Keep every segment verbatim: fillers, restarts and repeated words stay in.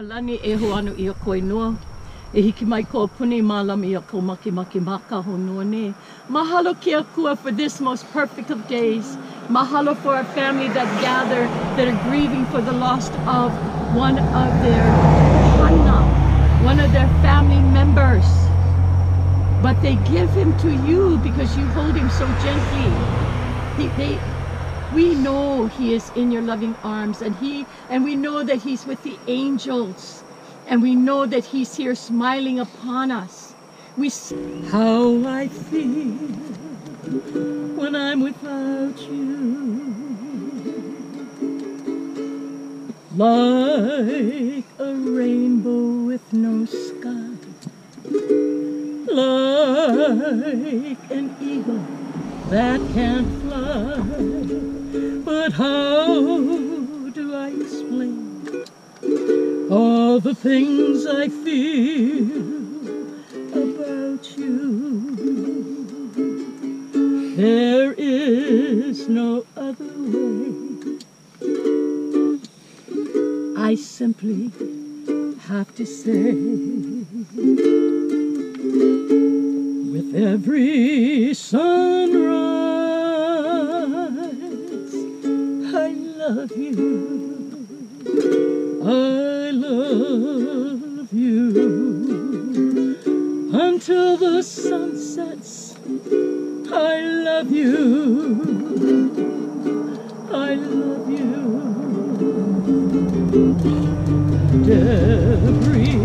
Kalani e ho anu i a koinua. E hiki mai ko puni malami i a ko maki maki maka honua ne. Mahalo ki a kua for this most perfect of days. Mahalo for our family that gather, that are grieving for the loss of one of their hana, one of their family members. But they give him to you because you hold him so gently. He, they, we know he is in your loving arms, and he, and we know that he's with the angels, and we know that he's here smiling upon us. We how I feel when I'm without you, like a rainbow with no sky, like an eagle that can't fly. But how do I explain all the things I feel about you? There is no other way. I simply have to say, with every sunrise, I love you, I love you, until the sun sets. I love you, I love you, and every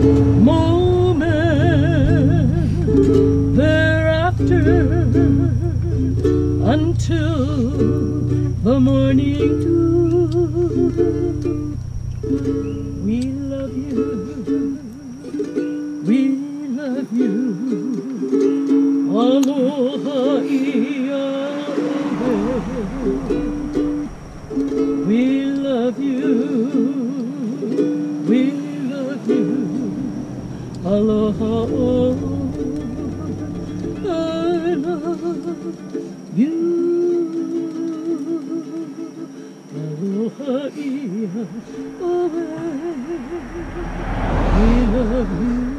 moment thereafter, until the morning dew. We love you, we love you. Aloha we love you, we love you. Aloha, I love you. Aloha, we love you.